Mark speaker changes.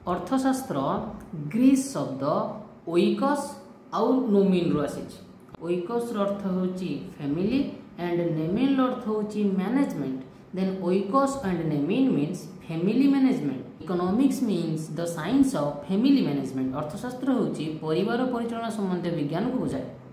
Speaker 1: अर्थशास्त्र ग्रीस शब्द ओइकस आउ नोमिन रो आसी। ओइकस रो अर्थ होची फैमिली एंड नेमेन रो अर्थ होची मैनेजमेंट। देन ओइकोस एंड नेमेन means family management. Economics means the science of family management. अर्थशास्त्र होची परिवार परिचालना संबंधी विज्ञान को बुझाए।